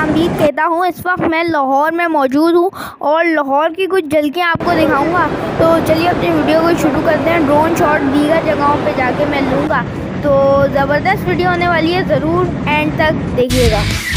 खुशामदीद कहता हूँ। इस वक्त मैं लाहौर में मौजूद हूँ और लाहौर की कुछ झलकियाँ आपको दिखाऊंगा। तो चलिए अपनी वीडियो को शुरू करते हैं। ड्रोन शॉट दीगर जगहों पे जाके मैं लूँगा, तो ज़बरदस्त वीडियो होने वाली है, ज़रूर एंड तक देखिएगा।